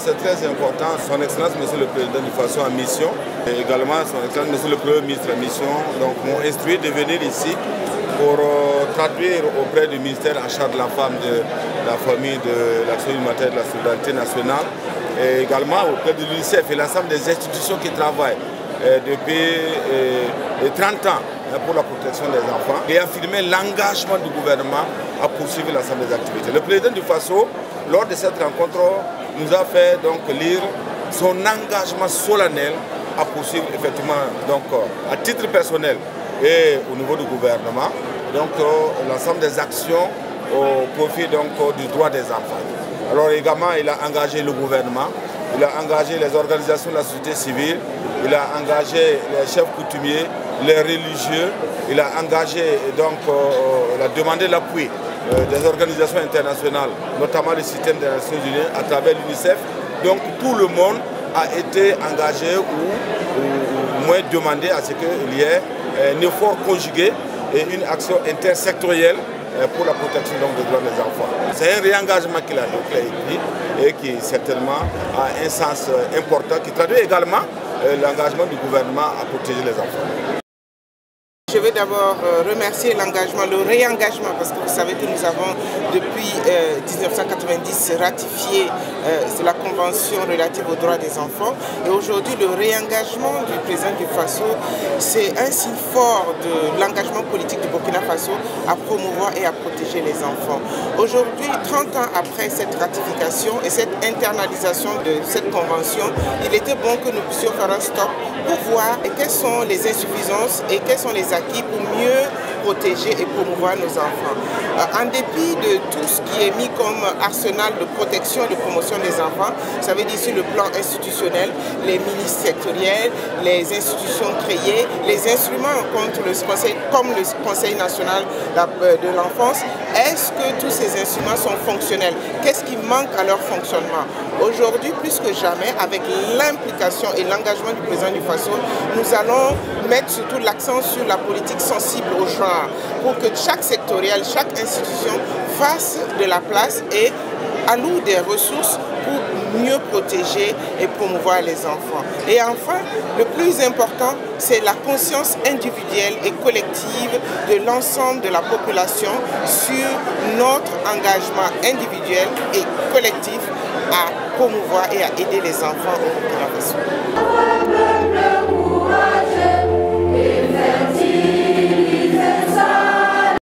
c'est très important. Son Excellence, Monsieur le Président du Faso en mission, et également Son Excellence, Monsieur le Premier ministre en mission, donc m'ont instruit de venir ici pour traduire auprès du ministère en charge de la femme, de la famille, de l'action humanitaire, de la solidarité nationale, et également auprès de l'UNICEF et l'ensemble des institutions qui travaillent depuis 30 ans pour la protection des enfants, et affirmer l'engagement du gouvernement à poursuivre l'ensemble des activités. Le président du Faso, lors de cette rencontre, nous a fait donc lire son engagement solennel à poursuivre effectivement donc à titre personnel et au niveau du gouvernement, donc l'ensemble des actions au profit donc du droit des enfants. Alors également, il a engagé le gouvernement, il a engagé les organisations de la société civile, il a engagé les chefs coutumiers, les religieux, il a engagé donc, il a demandé l'appui des organisations internationales, notamment le système des Nations Unies à travers l'UNICEF. Donc tout le monde a été engagé ou moins demandé à ce qu'il y ait un effort conjugué et une action intersectorielle pour la protection donc, des droits des enfants. C'est un réengagement qu'il a écrit et qui certainement a un sens important, qui traduit également l'engagement du gouvernement à protéger les enfants. Je veux d'abord remercier l'engagement, le réengagement, parce que vous savez que nous avons depuis 1990 ratifié la Convention relative aux droits des enfants. Et aujourd'hui, le réengagement du président du Faso, c'est un signe fort de l'engagement politique du Burkina Faso à promouvoir et à protéger les enfants. Aujourd'hui, 30 ans après cette ratification et cette internalisation de cette convention, il était bon que nous puissions faire un stop pour voir quelles sont les insuffisances et quels sont les acquis pour mieux protéger et promouvoir nos enfants. En dépit de tout ce qui est mis comme arsenal de protection et de promotion des enfants, ça veut dire sur le plan institutionnel, les ministres sectoriels, les institutions créées, les instruments contre le conseil, comme le Conseil national de l'enfance, est-ce que tous ces instruments sont fonctionnels? Qu'est-ce qui manque à leur fonctionnement? Aujourd'hui, plus que jamais, avec l'implication et l'engagement du président du Faso, nous allons mettre surtout l'accent sur la politique sensible au genre, pour que chaque sectoriel, chaque institution fasse de la place et alloue des ressources pour mieux protéger et promouvoir les enfants. Et enfin, le plus important, c'est la conscience individuelle et collective de l'ensemble de la population sur notre engagement individuel et collectif à promouvoir et à aider les enfants au Burkina Faso.